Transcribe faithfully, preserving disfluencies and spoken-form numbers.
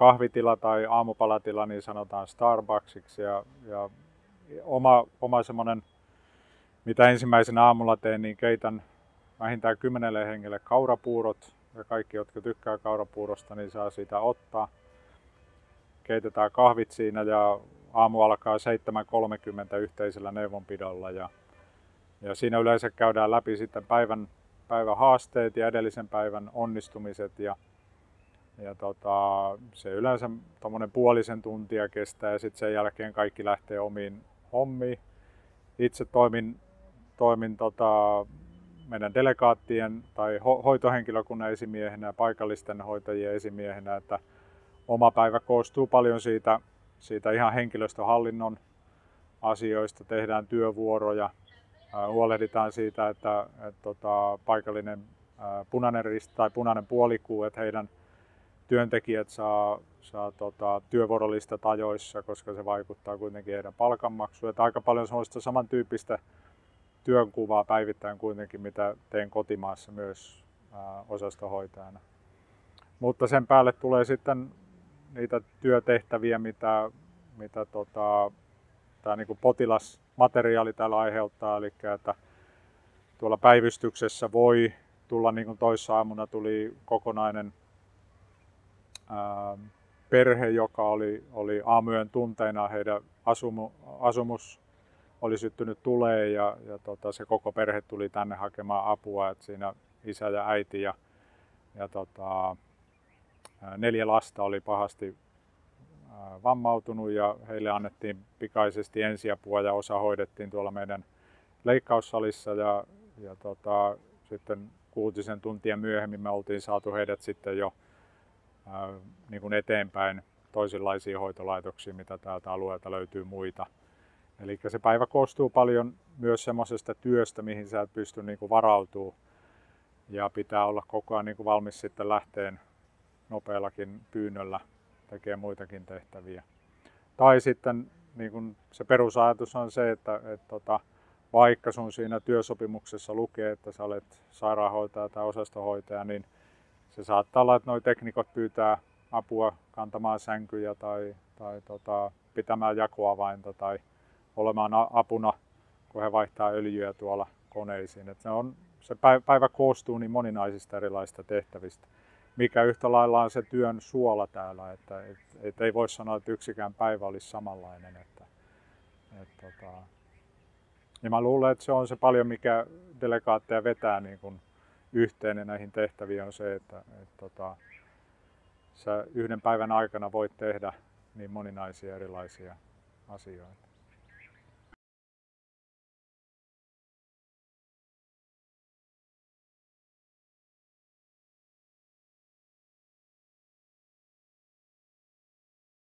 kahvitila tai aamupalatila niin sanotaan Starbucksiksi ja, ja oma, oma semmoinen, mitä ensimmäisenä aamulla teen, niin keitän vähintään kymmenelle hengelle kaurapuurot ja kaikki, jotka tykkää kaurapuurosta, niin saa siitä ottaa. Keitetään kahvit siinä ja aamu alkaa seitsemän kolmekymmentä yhteisellä neuvonpidolla ja, ja siinä yleensä käydään läpi sitten päivän, päivän haasteet ja edellisen päivän onnistumiset ja, ja tota, se yleensä tommonen puolisen tuntia kestää ja sitten sen jälkeen kaikki lähtee omiin hommiin. Itse toimin, toimin tota, meidän delegaattien tai ho- hoitohenkilökunnan esimiehenä ja paikallisten hoitajien esimiehenä, että oma päivä koostuu paljon siitä, siitä ihan henkilöstöhallinnon asioista, tehdään työvuoroja, ää, huolehditaan siitä, että et, tota, paikallinen ää, punainen risti tai punainen puolikuu, että heidän työntekijät saa, saa tota, työvuorolistat ajoissa, koska se vaikuttaa kuitenkin heidän palkanmaksuun. Että aika paljon sellaista samantyyppistä työnkuvaa päivittäin kuitenkin, mitä teen kotimaassa myös ää, osastohoitajana. Mutta sen päälle tulee sitten niitä työtehtäviä, mitä, mitä tota, tämä niin kuin potilasmateriaali täällä aiheuttaa. Eli että tuolla päivystyksessä voi tulla, niin kuin toissa aamuna tuli kokonainen ää, perhe, joka oli, oli aamuyön tunteina, heidän asumu, asumus oli syttynyt tuleen ja, ja tota, se koko perhe tuli tänne hakemaan apua. Et siinä isä ja äiti ja, ja tota, neljä lasta oli pahasti vammautunut ja heille annettiin pikaisesti ensiapua ja osa hoidettiin tuolla meidän leikkaussalissa ja, ja tota, sitten kuutisen tuntia myöhemmin me oltiin saatu heidät sitten jo ää, niin kuin eteenpäin toisenlaisiin hoitolaitoksiin, mitä täältä alueelta löytyy muita. Eli se päivä koostuu paljon myös semmoisesta työstä, mihin sä et pysty niin kuin varautumaan ja pitää olla koko ajan niin kuin valmis sitten lähteen nopeallakin pyynnöllä tekee muitakin tehtäviä. Tai sitten niin kun se perusajatus on se, että et, tota, vaikka sun siinä työsopimuksessa lukee, että sä olet sairaanhoitaja tai osastohoitaja, niin se saattaa olla, että nuo teknikot pyytää apua kantamaan sänkyjä tai, tai tota, pitämään jakoavainta tai olemaan apuna, kun he vaihtaa öljyä tuolla koneisiin. Et se, on, se päivä koostuu niin moninaisista erilaisista tehtävistä, mikä yhtä lailla on se työn suola täällä, että et, et ei voi sanoa, että yksikään päivä olisi samanlainen. Että, et, tota, ja mä luulen, että se on se paljon, mikä delegaatteja vetää niin kun yhteen näihin tehtäviin, on se, että et, tota, sä yhden päivän aikana voit tehdä niin moninaisia erilaisia asioita.